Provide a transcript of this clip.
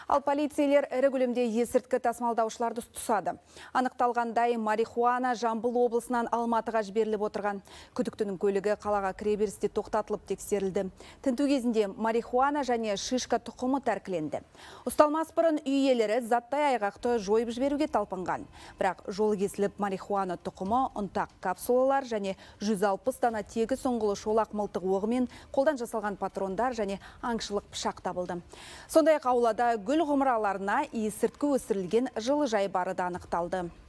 Ал полицейлер ірі көлемде есірткі тасымалдаушыларды тұтады. Анықталғандай, марихуана Жамбыл облысынан Алматыға жіберіліп отырған. Күдіктінің көлігі қалаға кіреберісте тоқтатылып тексерілді. Тінту кезінде марихуана және шишка тұқымы тәркіленді. Ұсталмас бұрын үй иелері заттай айғақты жойып жіберуге талпынған. Бірақ жолы кесіліп марихуана тұқымы, ұнтақ капсулалар және 160 дана тегіс ұңғылы шолақ мылтық оғымен қолдан жасалған патрондар және аңшылық пышақ табылды. Сондай-ақ аулада гүл ғұмыраларына есірткі өсірілген жылыжай бары да анықталды.